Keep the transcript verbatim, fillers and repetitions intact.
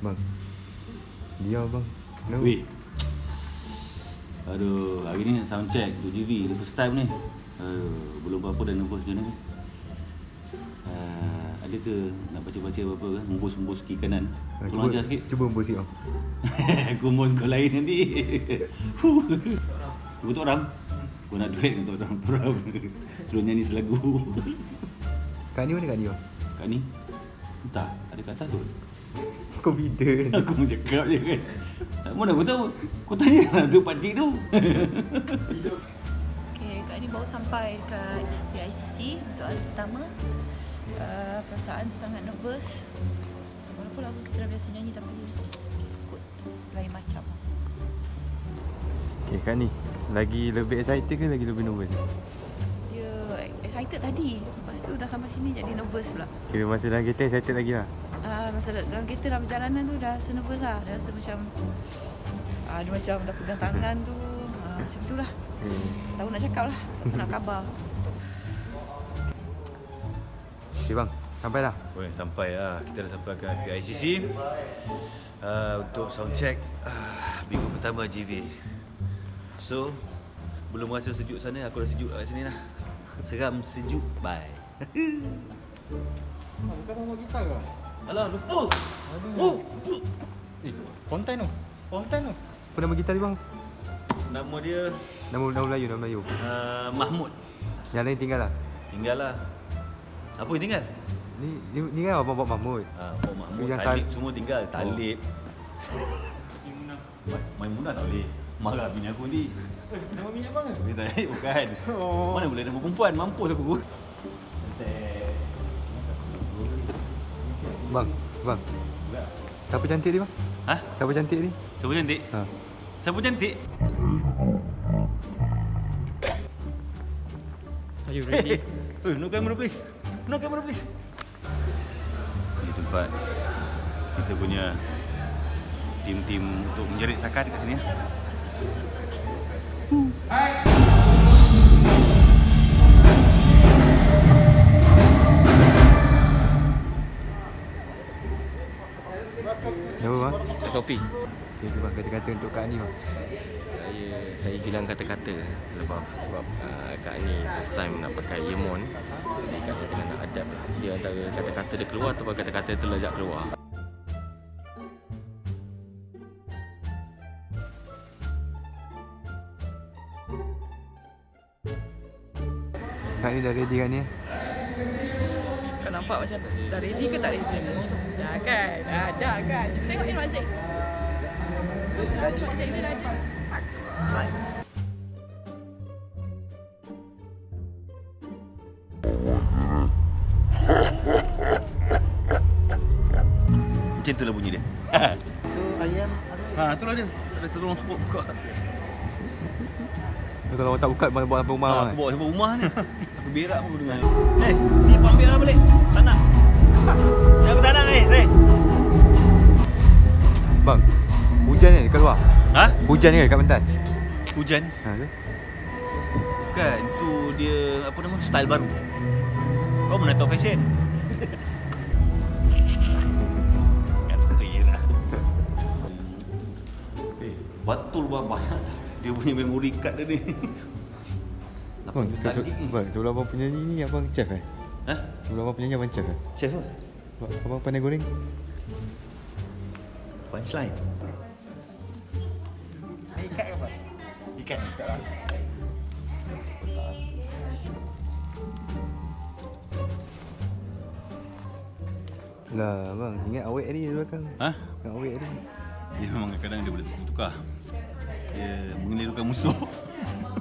Bang. Dia bang. No. Weh. Aduh, hari ni sound check untuk G V, the first time ni. Aduh, belum apa-apa dah nervous macam ni. Uh, ada ke nak baca-baca apa-apa ke? Embus-embus kiri kanan. Ha, Tolong cuba, ajar sikit. Cuba embus sikit bang. Aku embus kau lain nanti. Cuba Tok Ram. Kau nak duit dengan Tok Ram, Tok Ram. Suruh nyanyi selagu. Kak ni mana Kak ni bang? Kak ni? Entah, ada kat atas tu. Confident. Aku mau cakap je kan. Tak mana aku tahu. Kau tanya lah tu pakcik tu. Okay, Kak ni baru sampai kat P I C C untuk hari pertama. Uh, perasaan tu sangat nervous. Walaupun lagu kita dah biasa nyanyi tapi ikut lain macam. Okay Kak ni, lagi lebih excited ke lagi lebih nervous? Dia excited tadi. Lepas tu dah sampai sini jadi nervous pula. Kira masa dalam kereta excited lagi lah? Uh, masa dalam kereta dalam perjalanan tu dah rasa nervous lah. Dah rasa macam uh, dia macam dah pegang tangan tu. Uh, macam tu lah. Hmm. Tahu nak cakap lah. Tak nak khabar. Okay bang, sampai dah? Boleh sampai lah. Kita dah sampai ke P I C C uh, untuk sound check uh, minggu pertama G V. So, belum rasa sejuk sana, aku dah sejuk kat sini lah. Seram sejuk, bye. Bukan orang gitar ke? Alah, lupa. Oh, eh, konten tu. Konten tu. Apa nama gitar dia bang? Nama dia Nama, nama Melayu, nama Melayu. uh, Mahmud. Yang lain tinggal lah? Tinggal lah. Apa yang tinggal? Ni, ni, ni kan Abang Bob Mahmud. Ah, Bob Mahmud, Yang Talib sal- semua tinggal. Talib. Oh. Maimunah tak boleh. Marah bini aku ni. Eh, nama minyak bang ke? Dia tak bukan. Oh. Mana boleh nama perempuan? Mampus aku. Bang, bang. Siapa cantik ni bang? Ha? Siapa cantik ni? Siapa cantik? Ha. Siapa cantik? Are you ready? Eh, no camera please. No camera please. Ini tempat kita punya tim-tim untuk menjerit sakat kat sini. Hai. Siapa bang? S O P. Okay, tu bang, kata-kata untuk Kak Ani bang. Saya saya bilang kata-kata sebab sebab uh, Kak ni first time nak pakai earphone. Jadi Kak saya tengah nak adapt. Dia antara kata-kata dia keluar atau kata-kata terlejak keluar. Kak ni dah ready kan ni? Kau nampak macam dah ready ke tak ready? Dah kan? Dah, dah kan? Cuba tengok Irwan Zain. Irwan Zain dia dah ada. Macam itulah bunyi dia. Tu ayam. Ha, itulah dia. Ada tolong support buka. Kalau orang tak buka, buat apa rumah Ha, bang? aku bawa sampai rumah ni. Aku berak pun aku dengar. Eh, ni pak ambil lah balik. Tak nak. Ni aku tak nak eh, Ray. Bang, hujan ni dekat luar? Ha? Hujan ni dekat pentas? Hujan? Ha, tu? Bukan, tu dia apa nama? Style baru. Kau mana tahu fashion? Katilah. Eh, betul bang, banyak dah. Dia punya memory card dia ni. Bang, se- se- bang, sebelum abang penyanyi ni abang chef eh? Ha? Sebelum abang penyanyi abang chef eh? Chef apa? Abang pandai goreng? Punchline. Ikat ke apa? Ikat. Lah bang, ingat awet ni di belakang. Ha? Ingat awet ni. Dia memang kadang-kadang dia boleh tukar. Dia mengelirukan musuh.